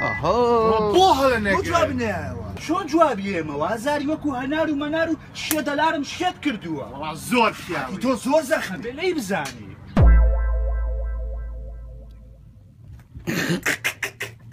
بۆ هەڵە بۆ جواب نایەوە چۆن جوابی ئێمەوە ئازاری وەکو هەنار و مەنار و شێدەلارم شێت کردووە زۆر پیاوی تۆ زۆر زەخم بێ لەی بزانی